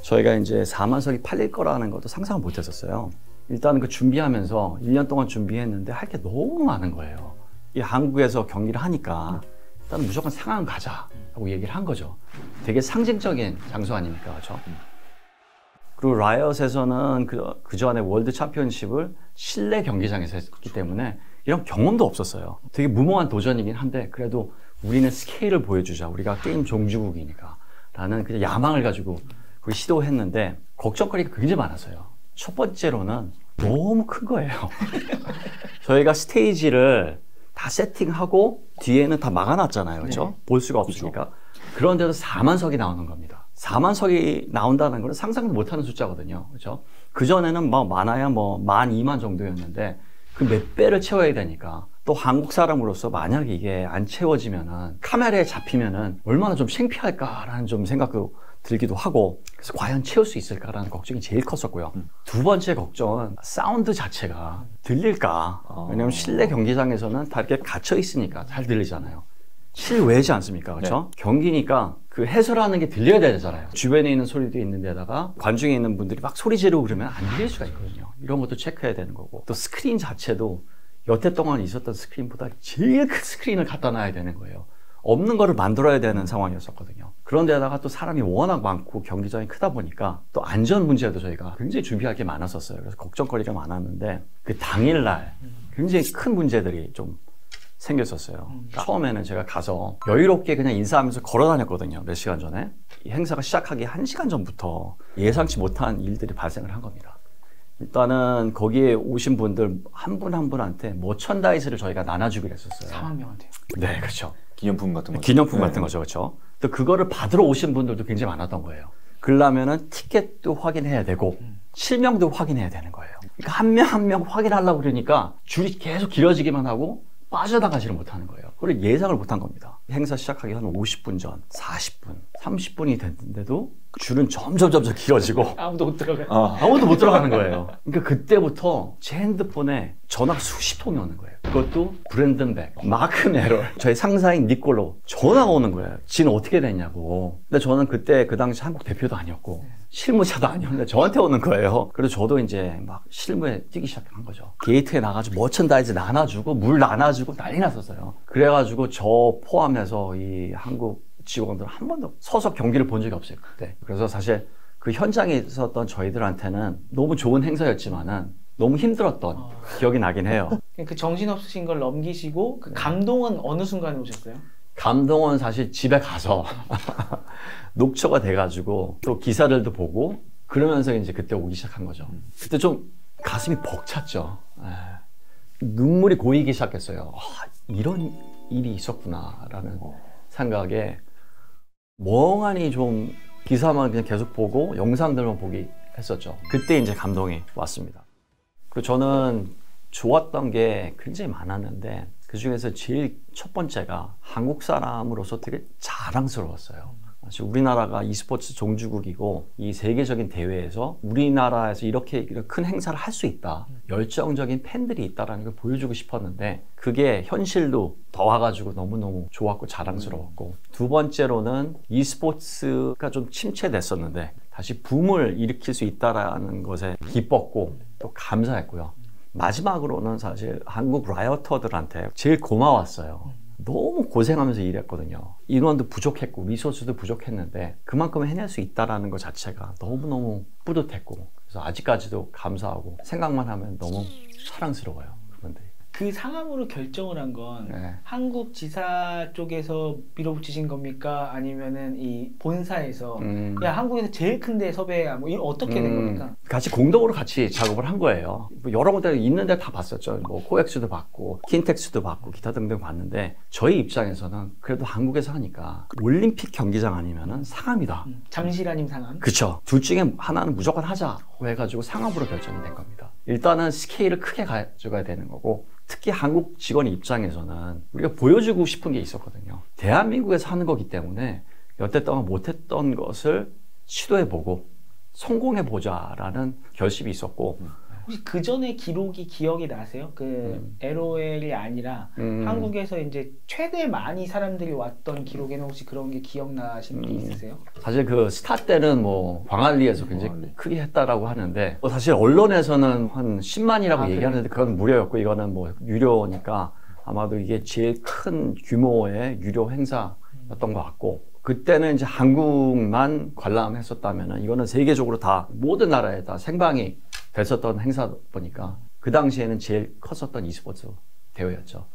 저희가 이제 4만석이 팔릴 거라는 것도 상상을 못 했었어요. 일단 그 준비하면서 1년 동안 준비했는데 할 게 너무 많은 거예요. 이 한국에서 경기를 하니까 일단 무조건 상암 가자라고 얘기를 한 거죠. 되게 상징적인 장소 아닙니까? 그렇죠? 그리고 라이엇에서는 그 전에 월드 챔피언십을 실내 경기장에서 했기 때문에 이런 경험도 없었어요. 되게 무모한 도전이긴 한데 그래도 우리는 스케일을 보여주자. 우리가 게임 종주국이니까 라는 그냥 야망을 가지고 그걸 시도했는데 걱정거리가 굉장히 많았어요. 첫 번째로는 너무 큰 거예요. 저희가 스테이지를 다 세팅하고 뒤에는 다 막아놨잖아요. 그렇죠? 네. 볼 수가 없으니까. 그런데도 4만석이 나오는 겁니다. 4만석이 나온다는 건 상상도 못하는 숫자거든요. 그렇죠? 그전에는 뭐 많아야 뭐 12,000 정도였는데 그 몇 배를 채워야 되니까 또 한국 사람으로서 만약에 이게 안 채워지면은 카메라에 잡히면은 얼마나 좀 창피할까라는 좀 생각도 들기도 하고 그래서 과연 채울 수 있을까라는 걱정이 제일 컸었고요. 두 번째 걱정은 사운드 자체가 들릴까? 왜냐면 실내 경기장에서는 다 이렇게 갇혀 있으니까 잘 들리잖아요. 실외지 않습니까? 그렇죠? 네. 경기니까 그 해설하는 게 들려야 되잖아요. 주변에 있는 소리도 있는 데다가 관중에 있는 분들이 막 소리 지르고 그러면 안 들릴 수가 있거든요. 이런 것도 체크해야 되는 거고 또 스크린 자체도 여태 동안 있었던 스크린보다 제일 큰 스크린을 갖다 놔야 되는 거예요. 없는 거를 만들어야 되는 상황이었었거든요. 그런데다가 또 사람이 워낙 많고 경기장이 크다 보니까 또 안전 문제도 저희가 굉장히 준비할 게 많았었어요. 그래서 걱정거리가 많았는데 그 당일날 굉장히 큰 문제들이 좀 생겼었어요. 처음에는 제가 가서 여유롭게 그냥 인사하면서 걸어 다녔거든요. 몇 시간 전에. 이 행사가 시작하기 1시간 전부터 예상치 못한 일들이 발생을 한 겁니다. 일단은 거기에 오신 분들 한 분 한 분한테 머천다이즈를 저희가 나눠주기로 했었어요. 4만 명한테요? 네, 그렇죠. 기념품 같은 거죠. 기념품 같은 거죠. 그렇죠. 또 그거를 받으러 오신 분들도 굉장히 많았던 거예요. 그러려면은 티켓도 확인해야 되고 실명도 확인해야 되는 거예요. 그러니까 한 명 한 명 확인하려고 그러니까 줄이 계속 길어지기만 하고 빠져나가지를 못하는 거예요. 그걸 예상을 못한 겁니다. 행사 시작하기 한 50분 전, 40분, 30분이 됐는데도 줄은 점점 길어지고 아무도 못 들어가요. 아무도 못 들어가는 거예요. 그러니까 그때부터 제 핸드폰에 전화가 수십 통이 오는 거예요. 그것도 브랜든백, 마크 메럴, 저희 상사인 니콜로 전화가 오는 거예요. 지는 어떻게 됐냐고. 근데 저는 그때 그 당시 한국 대표도 아니었고 실무자도 아니었는데 저한테 오는 거예요. 그래서 저도 이제 막 실무에 뛰기 시작한 거죠. 게이트에 나가지고 머천다이즈 나눠주고 물 나눠주고 난리 났었어요. 그래가지고 저 포함해서 이 한국 직원들 한 번도 서서 경기를 본 적이 없어요 그때. 그래서 사실 그 현장에 있었던 저희들한테는 너무 좋은 행사였지만은 너무 힘들었던 기억이 나긴 해요. 그 정신없으신 걸 넘기시고 그 감동은 어느 순간에 오셨어요? 감동은 사실 집에 가서 녹초가 돼가지고 또 기사들도 보고 그러면서 이제 그때 오기 시작한 거죠. 그때 좀 가슴이 벅찼죠. 눈물이 고이기 시작했어요. 이런 일이 있었구나라는 생각에 멍하니 좀 기사만 그냥 계속 보고 영상들만 보기 했었죠. 그때 이제 감동이 왔습니다. 그리고 저는 좋았던 게 굉장히 많았는데 그 중에서 제일 첫 번째가 한국 사람으로서 되게 자랑스러웠어요. 사실 우리나라가 e스포츠 종주국이고 이 세계적인 대회에서 우리나라에서 이렇게 큰 행사를 할 수 있다. 열정적인 팬들이 있다는 걸 보여주고 싶었는데 그게 현실로 더 와가지고 너무너무 좋았고 자랑스러웠고 두 번째로는 e스포츠가 좀 침체됐었는데 다시 붐을 일으킬 수 있다는 것에 기뻤고 또 감사했고요. 마지막으로는 사실 한국 라이어터들한테 제일 고마웠어요. 너무 고생하면서 일했거든요. 인원도 부족했고 리소스도 부족했는데 그만큼 해낼 수 있다는 것 자체가 너무너무 뿌듯했고 그래서 아직까지도 감사하고 생각만 하면 너무 사랑스러워요. 그분들이. 그 상암으로 결정을 한 건 한국 지사 쪽에서 밀어붙이신 겁니까? 아니면은 이 본사에서 야 한국에서 제일 큰데 섭외야 뭐 어떻게 된 겁니까? 같이 공동으로 같이 작업을 한 거예요. 뭐 여러 군데 있는 데 다 봤었죠. 뭐 코엑스도 봤고 킨텍스도 봤고 기타 등등 봤는데 저희 입장에서는 그래도 한국에서 하니까 올림픽 경기장 아니면은 상암이다. 잠실 아니면 상암? 그쵸. 둘 중에 하나는 무조건 하자 해가지고 상암으로 결정이 된 겁니다. 일단은 스케일을 크게 가져가야 되는 거고 특히 한국 직원 입장에서는 우리가 보여주고 싶은 게 있었거든요. 대한민국에서 하는 거기 때문에 여태 동안 못했던 것을 시도해보고 성공해보자라는 결심이 있었고 혹시 그 전에 기록이 기억이 나세요? 그 LOL이 아니라 한국에서 이제 최대 많이 사람들이 왔던 기록에는 혹시 그런 게 기억나시는 게 있으세요? 사실 그 스타 때는 뭐 광안리에서 굉장히 크게 했다라고 하는데 사실 언론에서는 한 10만이라고 얘기하는데 그건 무료였고 이거는 뭐 유료니까 아마도 이게 제일 큰 규모의 유료 행사였던 것 같고 그때는 이제 한국만 관람했었다면은 이거는 세계적으로 다 모든 나라에 다 생방이 됐었던 행사다 보니까 그 당시에는 제일 컸었던 e스포츠 대회였죠.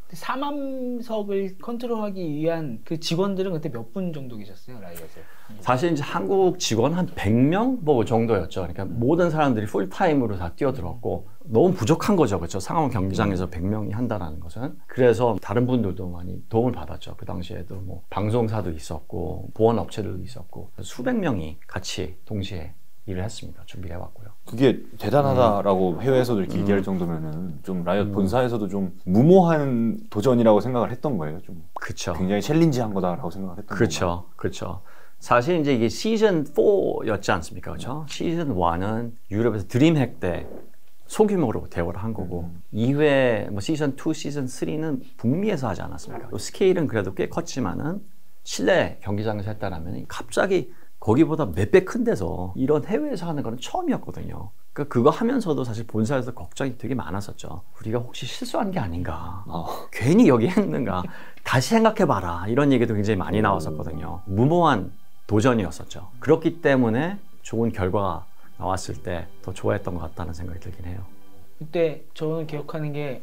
4만석을 컨트롤하기 위한 그 직원들은 그때 몇 분 정도 계셨어요, 라이엇에? 사실 이제 한국 직원 한 100명 뭐 정도였죠. 그러니까 모든 사람들이 풀타임으로 다 뛰어들었고 너무 부족한 거죠, 그렇죠? 상암 경기장에서 100명이 한다는 것은. 그래서 다른 분들도 많이 도움을 받았죠. 그 당시에도 뭐 방송사도 있었고 보안 업체들도 있었고 수백 명이 같이 동시에 일을 했습니다. 준비를 해왔고요. 그게 대단하다라고 해외에서도 이렇게 얘기할 정도면은 좀 라이엇 본사에서도 좀 무모한 도전이라고 생각을 했던 거예요. 좀 그쵸. 굉장히 챌린지한 거다라고 생각을 했던 거예요. 그렇죠, 그렇죠. 사실 이제 이게 시즌 4였지 않습니까, 그렇죠? 시즌 1은 유럽에서 드림핵 때 소규모로 대우를 한 거고 2회 뭐 시즌 2, 시즌 3는 북미에서 하지 않았습니까? 또 스케일은 그래도 꽤 컸지만은 실내 경기장에서 했다라면 갑자기 거기보다 몇 배 큰 데서 이런 해외에서 하는 거는 처음이었거든요. 그러니까 그거 하면서도 사실 본사에서 걱정이 되게 많았었죠. 우리가 혹시 실수한 게 아닌가? 괜히 여기 했는가? 다시 생각해봐라. 이런 얘기도 굉장히 많이 나왔었거든요. 무모한 도전이었었죠. 그렇기 때문에 좋은 결과가 나왔을 때 더 좋아했던 것 같다는 생각이 들긴 해요. 그때 저는 기억하는 게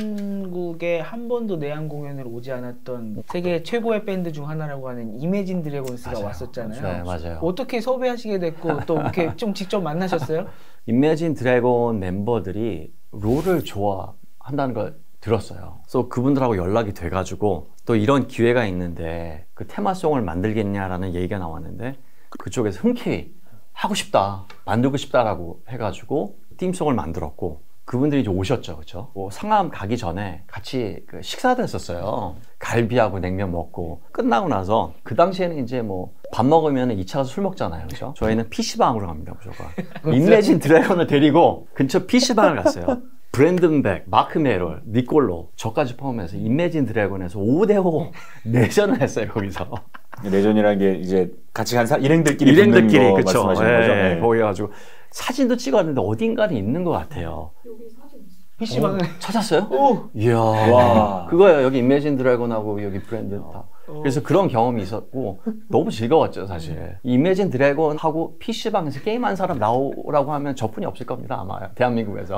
한국에 한 번도 내한 공연을 오지 않았던 세계 최고의 밴드 중 하나라고 하는 이매진 드래곤스가 맞아요. 왔었잖아요. 네, 맞아요. 어떻게 섭외하시게 됐고 또 이렇게 좀 직접 만나셨어요? 이매진 드래곤 멤버들이 롤을 좋아한다는 걸 들었어요. 그래서 그분들하고 연락이 돼가지고 또 이런 기회가 있는데 그 테마송을 만들겠냐라는 얘기가 나왔는데 그쪽에서 흔쾌히 하고 싶다, 만들고 싶다라고 해가지고 팀송을 만들었고 그분들이 이제 오셨죠, 그렇죠? 뭐 상암 가기 전에 같이 그 식사도 했었어요. 갈비하고 냉면 먹고 끝나고 나서 그 당시에는 이제 뭐 밥 먹으면 2차 가서 술 먹잖아요, 그렇죠? 저희는 PC방으로 갑니다, 무조건. 이매진 드래곤을 데리고 근처 PC방을 갔어요. 브랜든 백, 마크 메롤, 니콜로 저까지 포함해서 이매진 드래곤에서 5대5 내전을 했어요, 거기서. 내전이라는 게 이제 같이 간 일행들끼리 붙는 거 그쵸. 말씀하시는 예, 거죠? 예. 거기 가지고 사진도 찍었는데 어딘가는 있는 것 같아요. 여기 사진 있어. PC방을 찾았어요? 오! 이야, 와. 그거예요. 여기 이매진 드래곤하고 여기 브랜드 다. 그래서 그런 경험이 있었고 너무 즐거웠죠, 사실. 이매진 드래곤하고 PC방에서 게임한 사람 나오라고 하면 저뿐이 없을 겁니다, 아마 대한민국에서.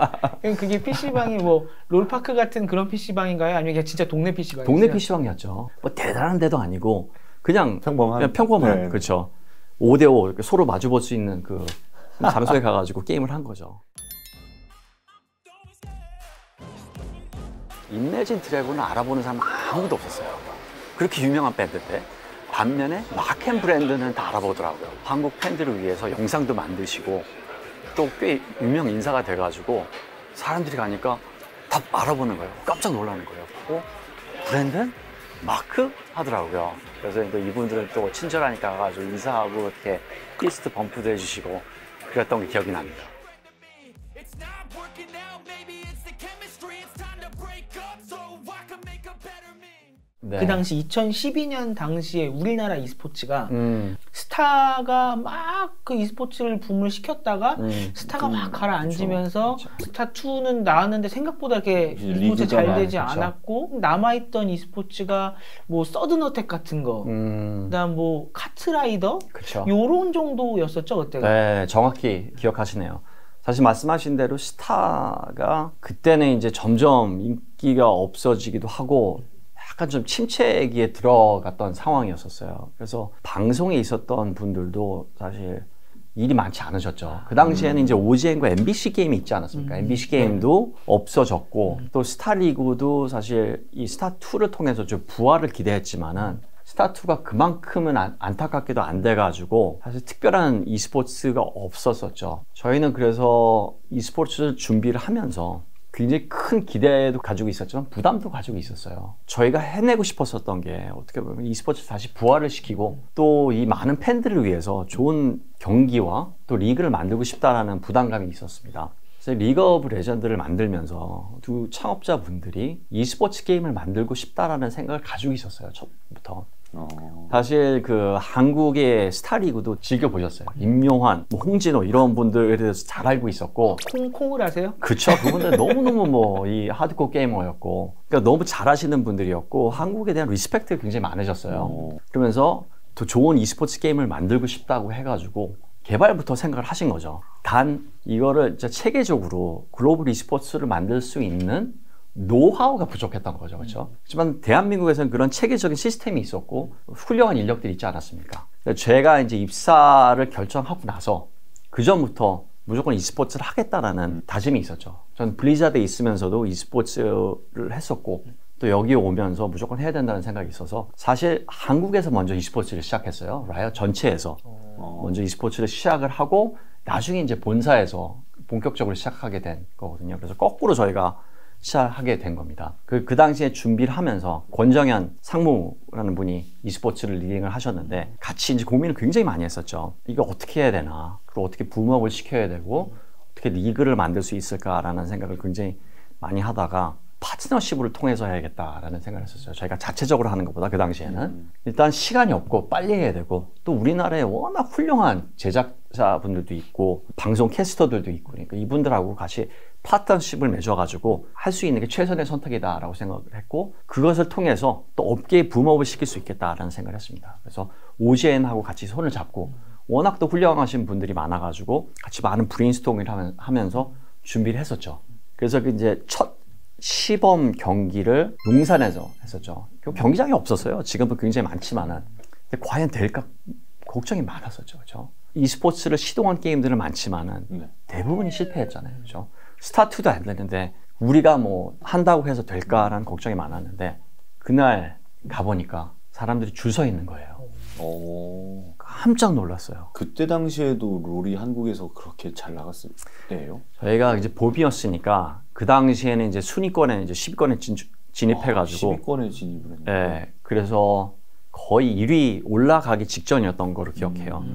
그게 PC방이 뭐 롤파크 같은 그런 PC방인가요? 아니면 그냥 진짜 동네 PC방이요? 동네 PC방이었죠. 뭐 대단한 데도 아니고 그냥 평범한. 평범한 네. 그렇죠. 5대5 서로 마주볼 수 있는 그 장소에 가가지고 게임을 한 거죠. 이매진 드래곤을 알아보는 사람 아무도 없었어요. 그렇게 유명한 밴드인데 반면에 마켄 브랜드는 다 알아보더라고요. 한국 팬들을 위해서 영상도 만드시고 또 꽤 유명 인사가 돼가지고 사람들이 가니까 다 알아보는 거예요. 깜짝 놀라는 거예요. 브랜드? 마크? 하더라고요. 그래서 또 이분들은 또 친절하니까 가가지고 인사하고 이렇게 피스트 범프도 해주시고 그랬던 게 기억이 납니다. 네. 그 당시 2012년 당시에 우리나라 e스포츠가 스타가 막 그 e스포츠를 붐을 시켰다가 스타가 막 가라앉으면서 스타2는 나왔는데 생각보다 이렇게 e스포츠 잘 되지 않았고 남아있던 e스포츠가 뭐 서든어택 같은 거 그다음 뭐 카트라이더 요런 정도였었죠 그때가. 네, 정확히 기억하시네요. 사실 말씀하신 대로 스타가 그때는 이제 점점 인기가 없어지기도 하고 약간 좀 침체기에 들어갔던 상황이었었어요. 그래서 방송에 있었던 분들도 사실 일이 많지 않으셨죠. 그 당시에는 이제 OGN과 MBC 게임이 있지 않았습니까? MBC 게임도 없어졌고 또 스타리그도 사실 이 스타2를 통해서 좀 부활을 기대했지만은 스타2가 그만큼은 안타깝게도 안 돼가지고 사실 특별한 e스포츠가 없었었죠. 저희는 그래서 e스포츠 준비를 하면서 굉장히 큰 기대도 가지고 있었지만 부담도 가지고 있었어요. 저희가 해내고 싶었었던 게 어떻게 보면 e스포츠 다시 부활을 시키고 또 이 많은 팬들을 위해서 좋은 경기와 또 리그를 만들고 싶다라는 부담감이 있었습니다. 그래서 리그 오브 레전드를 만들면서 두 창업자분들이 e스포츠 게임을 만들고 싶다라는 생각을 가지고 있었어요. 처음부터. 사실 그 한국의 스타리그도 즐겨보셨어요. 임요환, 뭐 홍진호 이런 분들에 대해서 잘 알고 있었고. 콩을 아세요? 그쵸. 그분들 너무너무 뭐 이 하드코어 게이머였고, 그러니까 너무 잘하시는 분들이었고 한국에 대한 리스펙트가 굉장히 많으셨어요. 그러면서 더 좋은 e스포츠 게임을 만들고 싶다고 해가지고 개발부터 생각을 하신 거죠. 단 이거를 진짜 체계적으로 글로벌 e스포츠를 만들 수 있는 노하우가 부족했던 거죠. 그렇죠? 하지만 대한민국에서는 그런 체계적인 시스템이 있었고 훌륭한 인력들이 있지 않았습니까? 제가 이제 입사를 결정하고 나서 그 전부터 무조건 e스포츠를 하겠다라는 다짐이 있었죠. 전 블리자드에 있으면서도 e스포츠를 했었고 또 여기 오면서 무조건 해야 된다는 생각이 있어서 사실 한국에서 먼저 e스포츠를 시작했어요. 라이엇 전체에서 먼저 e스포츠를 시작을 하고 나중에 이제 본사에서 본격적으로 시작하게 된 거거든요. 그래서 거꾸로 저희가 시작하게 된 겁니다. 그 당시에 준비를 하면서 권정현 상무라는 분이 e스포츠를 리딩을 하셨는데 같이 이제 고민을 굉장히 많이 했었죠. 이거 어떻게 해야 되나, 그리고 어떻게 붐업을 시켜야 되고 어떻게 리그를 만들 수 있을까라는 생각을 굉장히 많이 하다가 파트너십을 통해서 해야겠다라는 생각을 했었어요. 저희가 자체적으로 하는 것보다 그 당시에는 일단 시간이 없고 빨리 해야 되고 또 우리나라에 워낙 훌륭한 제작자분들도 있고 방송 캐스터들도 있고 그러니까 이분들하고 같이 파트너십을 맺어가지고 할 수 있는 게 최선의 선택이다라고 생각을 했고 그것을 통해서 또 업계에 붐업을 시킬 수 있겠다라는 생각을 했습니다. 그래서 OGN하고 같이 손을 잡고 워낙 또 훌륭하신 분들이 많아가지고 같이 많은 브레인스토밍을 하면서 준비를 했었죠. 그래서 이제 첫 시범 경기를 용산에서 했었죠. 경기장이 없었어요. 지금은 굉장히 많지만은. 근데 과연 될까 걱정이 많았었죠. 그렇죠? e스포츠를 시도한 게임들은 많지만은 대부분이 실패했잖아요. 그렇죠? 스타2도 안 됐는데 우리가 뭐 한다고 해서 될까라는 걱정이 많았는데 그날 가보니까 사람들이 줄 서 있는 거예요. 깜짝 놀랐어요. 그때 당시에도 롤이 한국에서 그렇게 잘 나갔을 때예요? 저희가 이제 보비였으니까 그 당시에는 이제 순위권에 이제 10위권에 진입해가지고 10위권에 진입을 했네요. 네, 그래서 거의 1위 올라가기 직전이었던 거로 기억해요.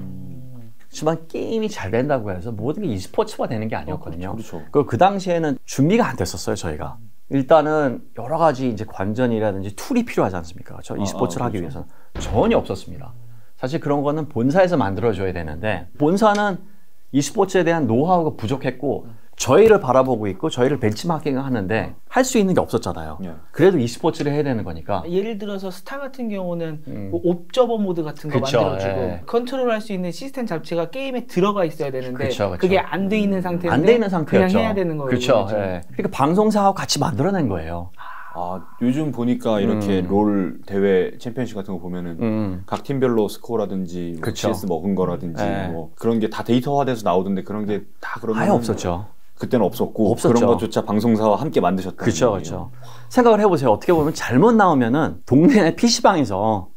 하지만 게임이 잘 된다고 해서 모든 게 e스포츠가 되는 게 아니었거든요. 그렇죠. 그 당시에는 준비가 안 됐었어요, 저희가. 일단은 여러 가지 이제 관전이라든지 툴이 필요하지 않습니까? 그렇죠? e스포츠를 하기 위해서는 전혀 없었습니다. 사실 그런 거는 본사에서 만들어줘야 되는데 본사는 e스포츠에 대한 노하우가 부족했고 저희를 바라보고 있고 저희를 벤치마킹을 하는데 할 수 있는 게 없었잖아요. 그래도 e스포츠를 해야 되는 거니까. 예를 들어서 스타 같은 경우는 뭐 옵저버 모드 같은 거 그쵸, 만들어주고 컨트롤할 수 있는 시스템 자체가 게임에 들어가 있어야 되는데 그쵸. 그게 안 돼 있는 상태인데 안 돼 있는 상태였죠. 그냥 해야 되는 거예요. 그렇죠. 예. 그러니까 방송사하고 같이 만들어낸 거예요. 아, 요즘 보니까 이렇게 롤 대회 챔피언십 같은 거 보면은 각 팀별로 스코어라든지 뭐 CS 먹은 거라든지 뭐 그런 게 다 데이터화돼서 나오던데 그런 게 다 그러면 아예 없었죠. 그때는 없었고 그런 것조차 방송사와 함께 만드셨다는 그렇죠, 그렇죠. 생각을 해보세요. 어떻게 보면 잘못 나오면은 동네 PC방에서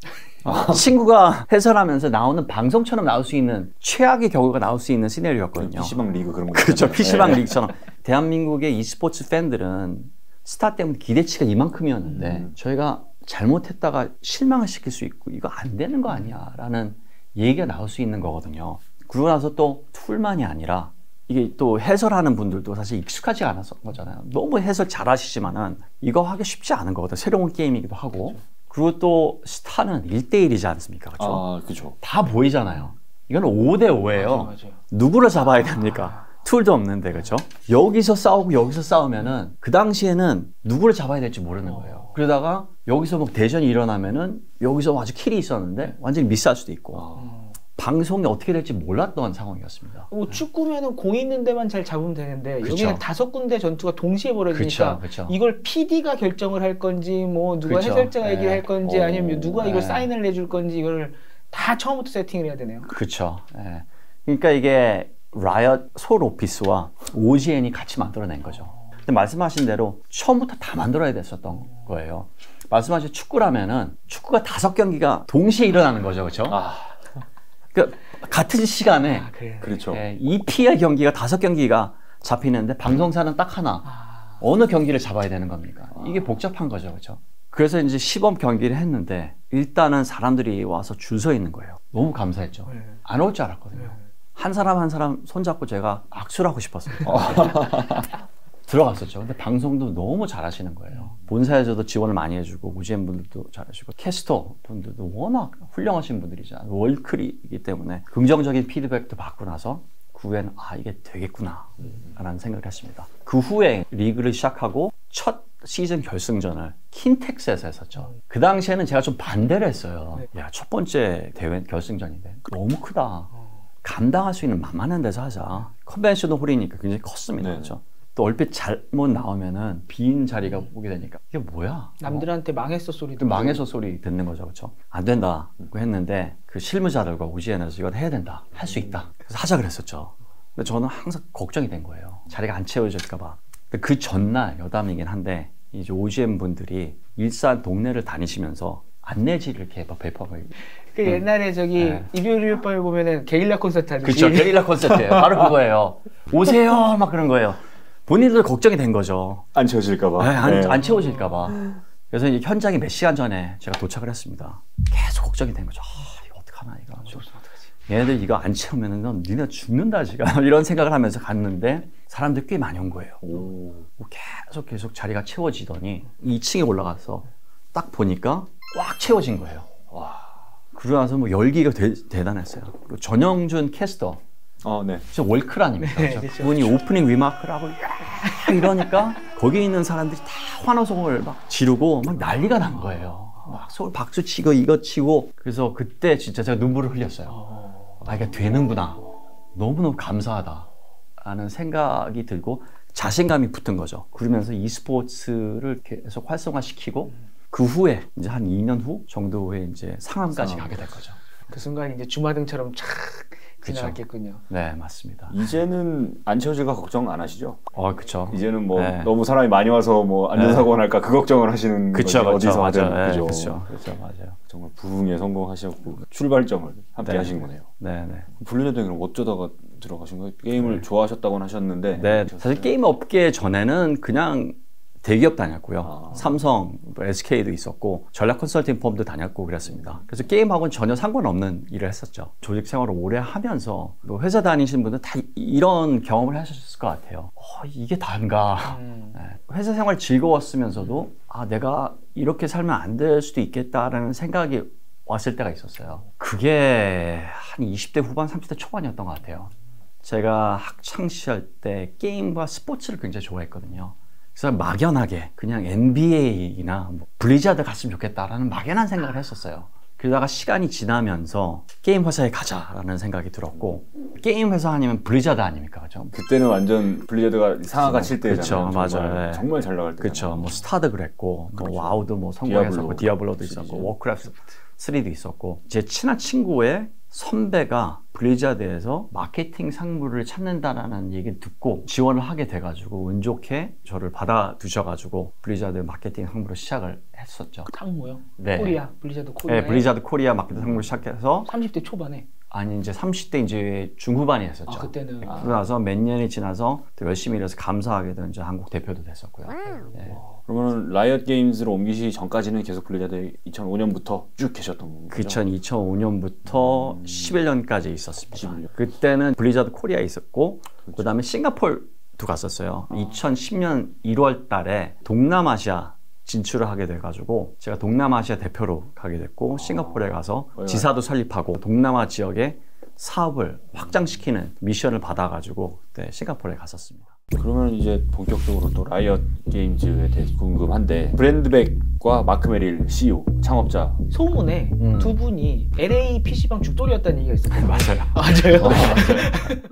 친구가 해설하면서 나오는 방송처럼 나올 수 있는 최악의 경우가 나올 수 있는 시나리오였거든요. PC방 리그 그런 거. 그렇죠, PC방 리그처럼. 대한민국의 e스포츠 팬들은 스타 때문에 기대치가 이만큼이었는데 저희가 잘못했다가 실망을 시킬 수 있고 이거 안 되는 거 아니야 라는 얘기가 나올 수 있는 거거든요. 그러고 나서 또 툴만이 아니라 이게 또 해설하는 분들도 사실 익숙하지 않았던 거잖아요. 너무 해설 잘 하시지만은 이거 하기 쉽지 않은 거거든요. 새로운 게임이기도 하고. 그리고 또 스타는 1대1이지 않습니까? 그렇죠? 아, 그렇죠. 다 보이잖아요. 이건 5대5예요. 맞아요. 누구를 잡아야 됩니까? 툴도 없는데, 그렇죠? 여기서 싸우고 여기서 싸우면은 그 당시에는 누구를 잡아야 될지 모르는 거예요. 그러다가 여기서 뭐 대전이 일어나면은 여기서 아주 킬이 있었는데 완전히 미스할 수도 있고 방송이 어떻게 될지 몰랐던 상황이었습니다. 뭐 축구면은 공 있는 데만 잘 잡으면 되는데 그쵸. 여기는 5군데 전투가 동시에 벌어지니까 그쵸. 이걸 PD가 결정을 할 건지 뭐 누가 그쵸. 해설자가 얘기를 할 건지 아니면 누가 이걸 네. 사인을 내줄 건지 이걸 다 처음부터 세팅을 해야 되네요. 그렇죠. 예. 그러니까 이게 라이엇 솔 오피스와 OGN이 같이 만들어낸 거죠. 근데 말씀하신 대로 처음부터 다 만들어야 됐었던 거예요. 말씀하신 축구라면은 축구가 5경기가 동시에 일어나는 거죠, 그렇죠? 그러니까 같은 시간에 그렇죠. 예, EPL 경기가 5경기가 잡히는데 방송사는 딱 하나. 어느 경기를 잡아야 되는 겁니까? 이게 복잡한 거죠, 그렇죠? 그래서 이제 시범 경기를 했는데 일단은 사람들이 와서 줄 서 있는 거예요. 너무 감사했죠. 안 올 줄 알았거든요. 한 사람 한 사람 손잡고 제가 악수를 하고 싶었어요. 들어갔었죠. 근데 방송도 너무 잘하시는 거예요. 본사에서도 지원을 많이 해주고 OGN 분들도 잘하시고 캐스터 분들도 워낙 훌륭하신 분들이잖아요. 월클이기 때문에 긍정적인 피드백도 받고 나서 그 후에는 이게 되겠구나 라는 생각을 했습니다. 그 후에 리그를 시작하고 첫 시즌 결승전을 킨텍스에서 했었죠. 그 당시에는 제가 좀 반대를 했어요. 야, 첫 번째 대회 결승전인데 너무 크다. 감당할 수 있는 만만한 데서 하자. 컨벤션 홀이니까 굉장히 컸습니다. 그렇죠? 또 얼핏 잘못 나오면은 빈 자리가 오게 되니까 이게 뭐야? 남들한테 망했어 소리도 망했어 소리 듣는 거죠, 그렇죠? 안 된다고 했는데 그 실무자들과 OGN에서 이건 해야 된다, 할 수 있다. 그래서 하자 그랬었죠. 근데 저는 항상 걱정이 된 거예요. 자리가 안 채워질까봐. 그 전날 여담이긴 한데 이제 OGN 분들이 일산 동네를 다니시면서 안내지를 이렇게 배포하고. 그 옛날에 저기 일요일 밤에 보면은 게릴라 콘서트 하듯이. 그렇죠, 게릴라 콘서트예요. 바로 그거예요. 오세요, 막 그런 거예요. 본인들 걱정이 된 거죠. 안 채워질까봐. 안 채워질까봐. 그래서 이제 현장에 몇 시간 전에 제가 도착을 했습니다. 계속 걱정이 된 거죠. 이거 어떡하나, 이거. 얘네들 이거 안 채우면 니네 죽는다, 지금. 이런 생각을 하면서 갔는데 사람들이 꽤 많이 온 거예요. 계속 자리가 채워지더니 2층에 올라가서 딱 보니까 꽉 채워진 거예요. 그러고 나서 뭐 열기가 대단했어요. 그리고 전영준 캐스터. 네. 진짜 월클 아닙니까? 네, 그렇죠. 그분이 오프닝 리마크를 하고 이러니까 거기 있는 사람들이 다 환호성을 막 지르고 막 난리가 난 거예요. 막 서울 박수 치고 이거 치고. 그래서 그때 진짜 제가 눈물을 흘렸어요. 이게 되는구나. 너무너무 감사하다 라는 생각이 들고 자신감이 붙은 거죠. 그러면서 e스포츠를 계속 활성화시키고 그 후에 이제 한 2년 후 정도에 이제 상암까지 가게 될 거죠. 그 순간 이제 주마등처럼 촥 지나갔겠군요. 네, 맞습니다. 이제는 안 채워질까 걱정 안 하시죠? 그렇죠. 이제는 뭐 너무 사람이 많이 와서 뭐 안전사고가 날까 그 걱정을 하시는 거죠. 어디서 하든. 그렇죠, 맞아요. 정말 부흥에 성공하셨고 출발점을 함께 하신 거네요. 네. 블리자드는 그럼 어쩌다가 들어가신 거예요? 게임을 좋아하셨다고는 하셨는데. 네, 사실 게임 업계 전에는 그냥 대기업 다녔고요. 삼성, SK도 있었고 전략 컨설팅 펌도 다녔고 그랬습니다. 그래서 게임하고는 전혀 상관없는 일을 했었죠. 조직 생활을 오래 하면서 뭐 회사 다니시는 분들 다 이런 경험을 하셨을 것 같아요. 이게 다인가. 네. 회사 생활 즐거웠으면서도 내가 이렇게 살면 안 될 수도 있겠다라는 생각이 왔을 때가 있었어요. 그게 한 20대 후반, 30대 초반이었던 것 같아요. 제가 학창시절 때 게임과 스포츠를 굉장히 좋아했거든요. 그래서 막연하게 그냥 NBA나 블리자드 갔으면 좋겠다라는 막연한 생각을 했었어요. 그러다가 시간이 지나면서 게임 회사에 가자라는 생각이 들었고, 게임 회사 아니면 블리자드 아닙니까? 그렇죠? 그때는 완전 블리자드가 상하가 칠 때잖아요. 그렇죠, 맞아요. 정말 잘 나갈 때. 그렇죠. 뭐 스타도 그랬고, 뭐 와우도 뭐 성공했었고, 디아블로도 있었고, 워크래프트 3도 있었고, 제 친한 친구의 선배가 블리자드에서 마케팅 상무를 찾는다라는 얘기를 듣고 지원을 하게 돼가지고 운 좋게 저를 받아두셔가지고 블리자드 마케팅 상무로 시작을 했었죠. 상무요? 네. 코리아, 블리자드 코리아. 네, 블리자드 코리아 마케팅 상무를 시작해서 30대 초반에. 아니 이제 30대 이제 중후반이 했었죠. 그때는. 그러고 나서 몇 년이 지나서 또 열심히 일해서 감사하게도 이제 한국 대표도 됐었고요. 네. 그러면 라이엇 게임즈로 옮기시기 전까지는 계속 블리자드 2005년부터 쭉 계셨던 거죠? 2005년부터 11년까지 있었습니다. 11년. 그때는 블리자드 코리아에 있었고 그다음에 싱가포르도 갔었어요. 2010년 1월 달에 동남아시아 진출을 하게 돼가지고 제가 동남아시아 대표로 가게 됐고 싱가포르에 가서 지사도 설립하고 동남아 지역에 사업을 확장시키는 미션을 받아가지고 그때 싱가포르에 갔었습니다. 그러면 이제 본격적으로 또 라이엇 게임즈에 대해서 궁금한데, 브랜드백과 마크 메릴 CEO, 창업자. 소문에 두 분이 LA PC방 죽돌이였다는 얘기가 있어요. 맞아요. 맞아요.